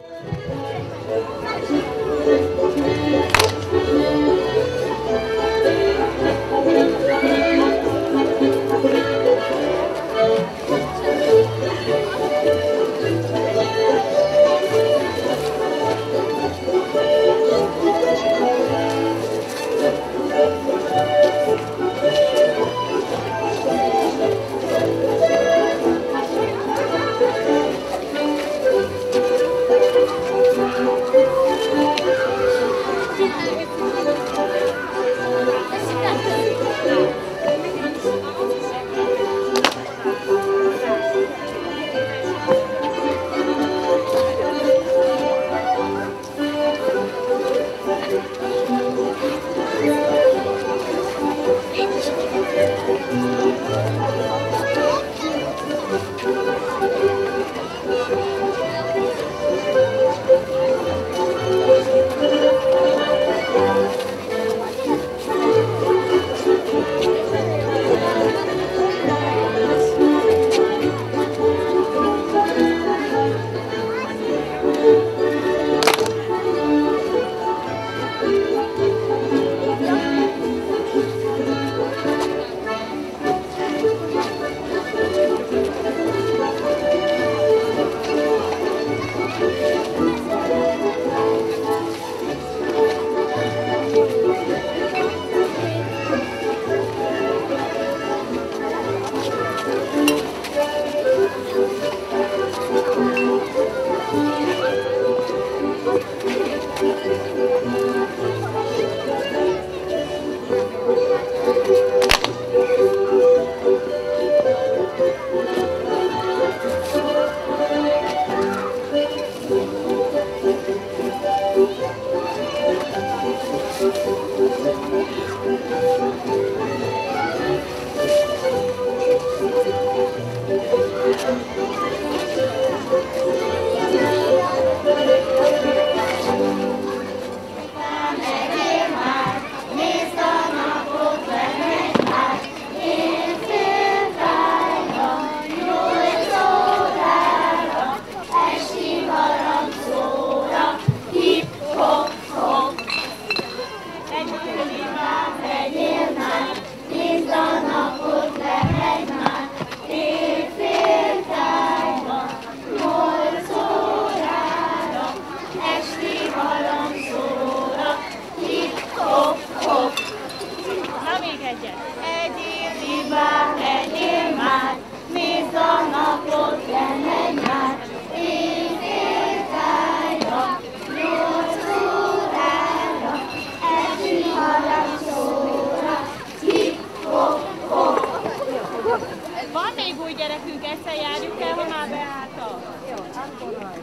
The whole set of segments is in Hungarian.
Van még új gyerekünk, egyszer járjuk el, ha már beálltak. Jó, akkor majd.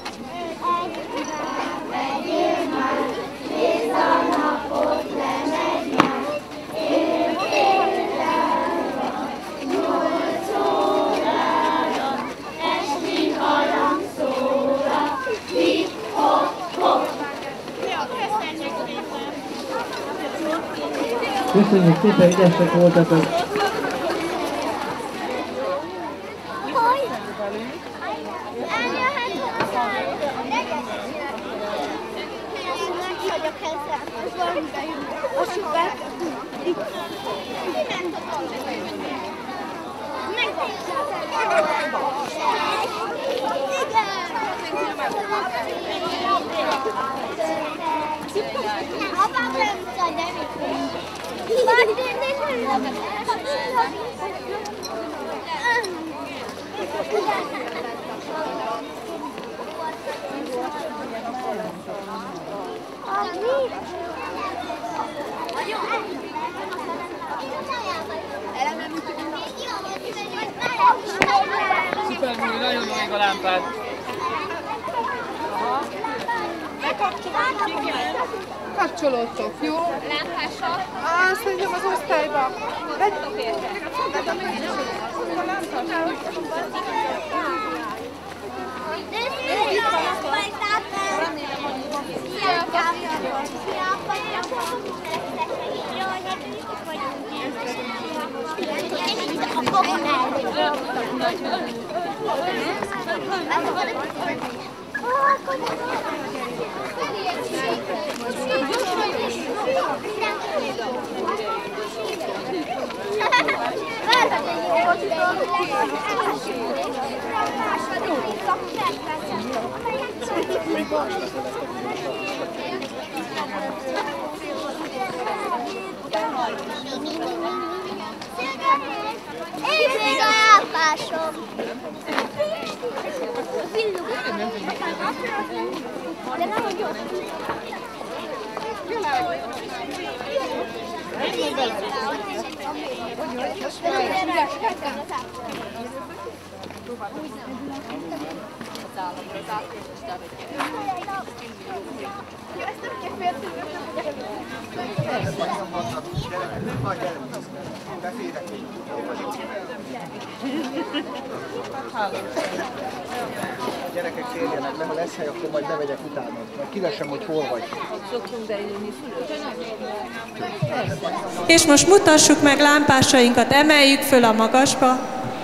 Megyél már, nézd a napot, lemegy már. Én féltára, 8 órára, esti harangszóra, hip-hop-hop. Köszönjük szépen, ügyesek voltatok! Szuper, nagyon még a lámpád. Kapcsolódtok, jó? Lámpással? Szerintem az osztályba. Vegyük érte. A lámpás. Akkor Én a lámpásom! De nehogy jó! Gyerekek férjenek le, ha lesz hely, akkor majd bemegyek utána. Majd kivessem, hogy hol vagy. És most mutassuk meg lámpásainkat, emeljük föl a magasba.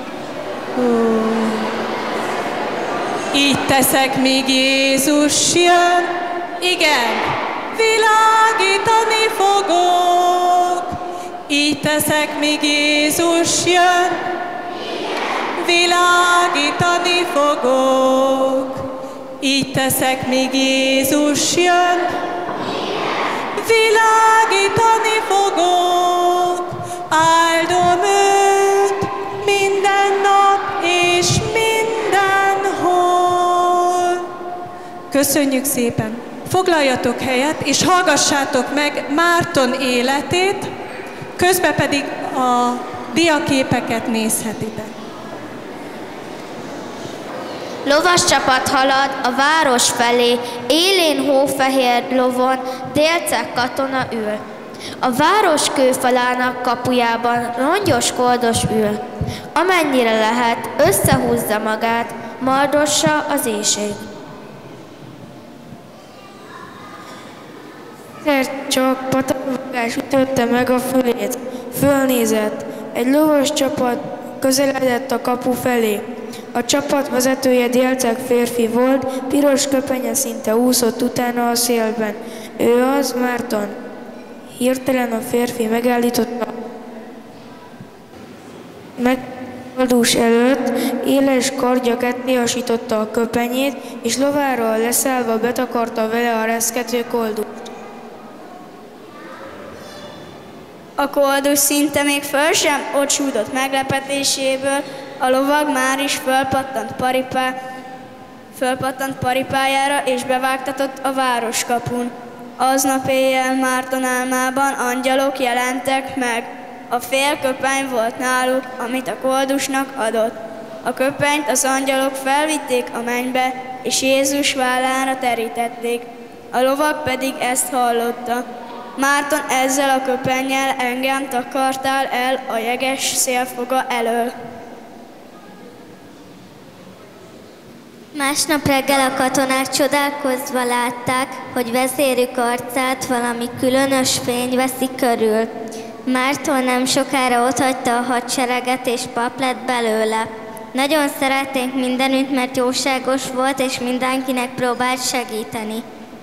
Így teszek, míg Jézus jön. Igen, világítani fogok. Így teszek, míg Jézus jön. Világítani fogok. Így teszek, míg Jézus jön. Világítani fogok. Áldom őt minden nap és mindenhol. Köszönjük szépen! Foglaljatok helyet, és hallgassátok meg Márton életét, közben pedig a diaképeket nézhetitek. Lovas csapat halad a város felé, élén hófehér lovon, délceg katona ül. A város kőfalának kapujában rongyos koldos ül. Amennyire lehet, összehúzza magát, mardossa az éhség. Egyszer csak pattanóvás ütötte meg a fülét. Fölnézett. Egy lovas csapat közeledett a kapu felé. A csapat vezetője délceg férfi volt, piros köpenye szinte úszott utána a szélben. Ő az Márton. Hirtelen a férfi megállította koldus előtt, éles kardja kettéhasította a köpenyét, és lováról leszállva betakarta vele a reszkető koldust. A koldus szinte még föl sem ocsúdott meglepetéséből, a lovag már is fölpattant paripájára és bevágtatott a városkapun. Aznap éjjel Márton álmában angyalok jelentek meg. A fél köpeny volt náluk, amit a koldusnak adott. A köpenyt az angyalok felvitték a mennybe, és Jézus vállára terítették. A lovag pedig ezt hallotta. Márton, ezzel a köpennyel engem takartál el a jeges szélfoga elől. Másnap reggel a katonák csodálkozva látták, hogy vezérük arcát valami különös fény veszi körül. Márton nem sokára otthagyta a hadsereget, és pap lett belőle. Nagyon szerették mindenütt, mert jóságos volt, és mindenkinek próbált segíteni.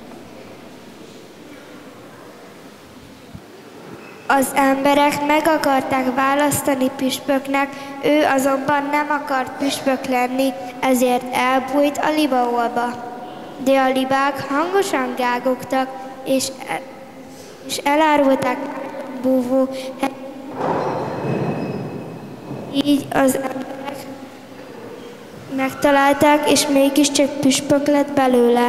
Az emberek meg akarták választani püspöknek, ő azonban nem akart püspök lenni, ezért elbújt a libaolba. De a libák hangosan gágogtak, és elárulták búvó. Így az emberek megtalálták, és mégiscsak püspök lett belőle.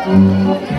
Thank you.